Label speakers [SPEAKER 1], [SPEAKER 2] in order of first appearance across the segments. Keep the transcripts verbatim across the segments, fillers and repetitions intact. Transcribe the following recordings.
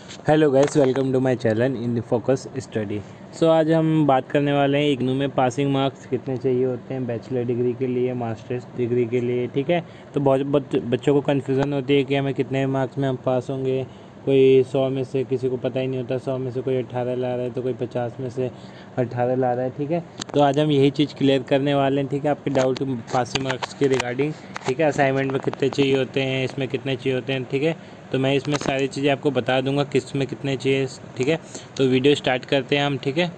[SPEAKER 1] Hello guys, welcome to my channel in focus study. So आज हम बात करने वाले हैं इग्नू में पासिंग मार्क्स कितने चाहिए होते हैं बैचलर डिग्री के लिए, मास्टर्स डिग्री के लिए। ठीक है, तो बहुत बच, बच्चों को कन्फ्यूज़न होती है कि हमें कितने मार्क्स में हम पास होंगे। कोई सौ में से किसी को पता ही नहीं होता, सौ में से कोई अट्ठारह ला रहा है तो कोई पचास में से अट्ठारह ला रहा है। ठीक है, तो आज हम यही चीज़ क्लियर करने वाले हैं। ठीक है, आपके डाउट पासिंग मार्क्स के रिगार्डिंग। ठीक है, असाइनमेंट में कितने चाहिए होते हैं, इसमें कितने चाहिए होते हैं। ठीक है, तो मैं इसमें सारी चीज़ें आपको बता दूंगा किस में कितने चाहिए। ठीक है, तो वीडियो स्टार्ट करते हैं हम। ठीक है,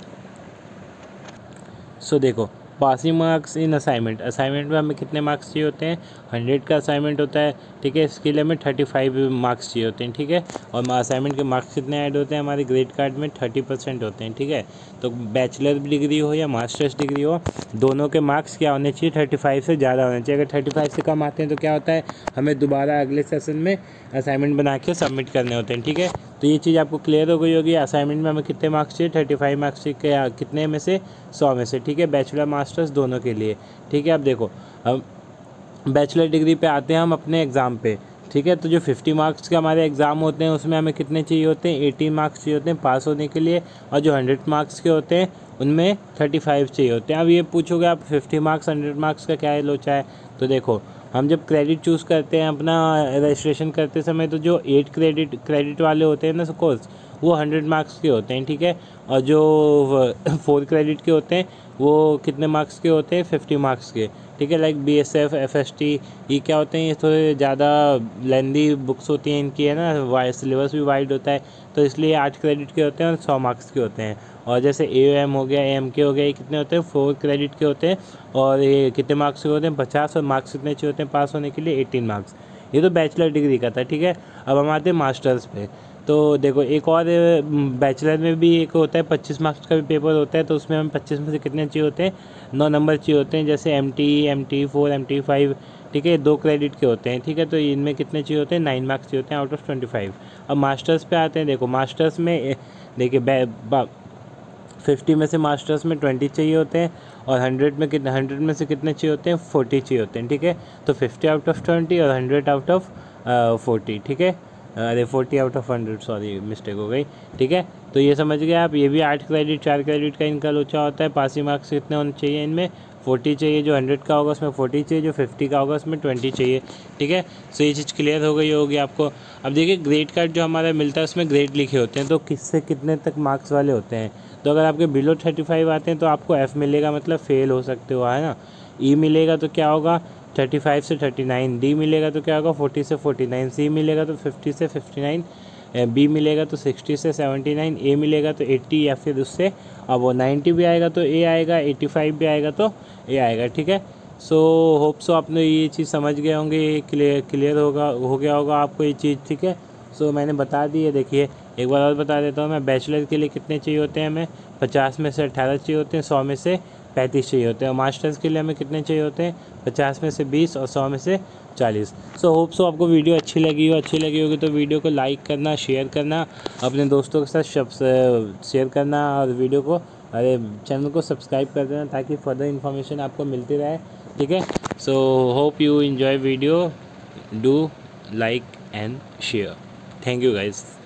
[SPEAKER 1] सो देखो, passing marks in assignment. Assignment में हमें कितने मार्क्स चाहिए होते हैं? हंड्रेड का असाइनमेंट होता है। ठीक है, इसके लिए हमें थर्टी फाइव मार्क्स चाहिए होते हैं। ठीक है, और असाइनमेंट के मार्क्स कितने ऐड होते हैं हमारे ग्रेड कार्ड में? थर्टी परसेंट होते हैं। ठीक है, तो बैचलर डिग्री हो या मास्टर्स डिग्री हो, दोनों के मार्क्स क्या होने चाहिए? थर्टी फाइव से ज़्यादा होने चाहिए। अगर थर्टी फाइव से कम आते हैं तो क्या होता है, हमें दोबारा अगले सेशन में असाइनमेंट बना के सबमिट करने होते हैं। ठीक है, तो ये चीज़ आपको क्लियर हो गई होगी। असाइनमेंट में हमें कितने मार्क्स चाहिए? थर्टी फाइव मार्क्स चाहिए। कितने में से? सौ में से। ठीक है, बैचलर मास्टर्स दोनों के लिए। ठीक है, अब देखो, अब बैचलर डिग्री पे आते हैं हम अपने एग्ज़ाम पे। ठीक है, तो जो फिफ्टी मार्क्स के हमारे एग्ज़ाम होते हैं उसमें हमें कितने चाहिए होते हैं? एटीन मार्क्स चाहिए होते हैं पास होने के लिए। और जो हंड्रेड मार्क्स के होते हैं उनमें थर्टी फाइव चाहिए होते हैं। अब ये पूछोगे आप फिफ्टी मार्क्स हंड्रेड मार्क्स का क्या लोचा है? तो देखो, हम जब क्रेडिट चूज़ करते हैं अपना रजिस्ट्रेशन करते समय, तो जो एट क्रेडिट क्रेडिट वाले होते हैं ना कोर्स, वो हंड्रेड मार्क्स के होते हैं। ठीक है, और जो फोर क्रेडिट के होते हैं वो कितने मार्क्स के होते हैं? फिफ्टी मार्क्स के। ठीक है, like B S F, F S T, ये क्या होते हैं, ये थोड़े ज़्यादा लेंदी बुक्स होती हैं इनकी, है ना, वाइड सिलेबस भी वाइड होता है, तो इसलिए आठ क्रेडिट के होते हैं और सौ मार्क्स के होते हैं। और जैसे ए एम हो गया, ए एम के हो गया, ये कितने होते हैं? फोर क्रेडिट के होते हैं। और ये कितने मार्क्स के होते हैं? पचास। और मार्क्स कितने चाहिए होते हैं पास होने के लिए? Eighteen marks. ये तो बैचलर डिग्री का था। ठीक है, अब हम आते हैं मास्टर्स पे। तो देखो, एक और बैचलर में भी एक होता है, पच्चीस मार्क्स का भी पेपर होता है, तो उसमें हमें पच्चीस में से कितने चाहिए होते हैं? नौ नंबर चाहिए होते हैं, जैसे M T, M T four, M T five. ठीक है, दो क्रेडिट के होते हैं। ठीक है, तो इनमें कितने चाहिए होते हैं? नाइन मार्क्स चाहिए होते हैं आउट ऑफ ट्वेंटी फाइव। अब मास्टर्स पे आते हैं। देखो, मास्टर्स में देखिए, फिफ्टी में से मास्टर्स में ट्वेंटी चाहिए होते हैं, और हंड्रेड में कितने हंड्रेड में से कितने चाहिए होते हैं? फोर्टी चाहिए होते हैं। ठीक है, तो फिफ्टी आउट ऑफ ट्वेंटी और हंड्रेड आउट ऑफ फोर्टी। ठीक है, अरे forty out of hundred, sorry mistake हो गई। ठीक है, तो ये समझ गए आप। ये भी आठ क्रेडिट, चार क्रेडिट का इनका लोचा होता है। पासिंग मार्क्स कितने होने चाहिए इनमें? फोर्टी चाहिए। जो हंड्रेड का होगा उसमें फोर्टी चाहिए, जो फिफ्टी का होगा उसमें ट्वेंटी चाहिए। ठीक है, सो ये चीज़ क्लियर हो गई होगी आपको। अब देखिए, ग्रेड कार्ड जो हमारा मिलता है उसमें ग्रेड लिखे होते हैं, तो किससे कितने तक मार्क्स वाले होते हैं। तो अगर आपके बिलो थर्टी फाइव आते हैं तो आपको एफ़ मिलेगा, मतलब फ़ेल हो सकते हो, है ना। ई मिलेगा तो क्या होगा? थर्टी फाइव से थर्टी नाइन। डी मिलेगा तो क्या होगा? फोर्टी से फोर्टी नाइन। सी मिलेगा तो फिफ्टी से फिफ्टी नाइन। बी मिलेगा तो सिक्सटी से सेवेंटी नाइन। ए मिलेगा तो एट्टी या फिर उससे, अब वो नाइन्टी भी आएगा तो ए आएगा, एटी फाइव भी आएगा तो ए आएगा। ठीक है, सो होप सो आपने ये चीज़ समझ गए होंगे, क्लियर क्लियर होगा हो गया होगा आपको ये चीज़। ठीक है, सो मैंने बता दी है। देखिए, एक बार और बता देता हूँ मैं। बैचलर के लिए कितने चाहिए होते हैं हमें? पचास में से अट्ठारह चाहिए होते हैं, सौ में से पैंतीस चाहिए होते हैं। और मास्टर्स के लिए हमें कितने चाहिए होते हैं? पचास में से बीस और सौ में से चालीस। सो होप सो आपको वीडियो अच्छी लगी हो। अच्छी लगी होगी तो वीडियो को लाइक करना, शेयर करना, अपने दोस्तों के साथ शेयर करना, और वीडियो को, अरे चैनल को सब्सक्राइब कर देना ताकि फर्दर इन्फॉर्मेशन आपको मिलती रहे। ठीक है, so hope you enjoy video, do like and share. Thank you guys.